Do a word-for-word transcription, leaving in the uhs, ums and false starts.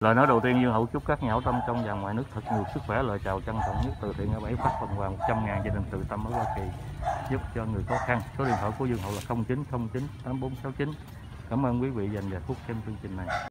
Lời nói đầu tiên Dương Hậu chúc các nhà hảo tâm trong và ngoài nước thật nhiều sức khỏe, lời chào trân trọng nhất từ thiện ở bảy phát phần quà một trăm ngàn gia đình Từ Tâm ở Hoa Kỳ giúp cho người khó khăn. Số điện thoại của Dương Hậu là không chín không chín tám bốn sáu chín. Cảm ơn quý vị dành vài phút xem chương trình này.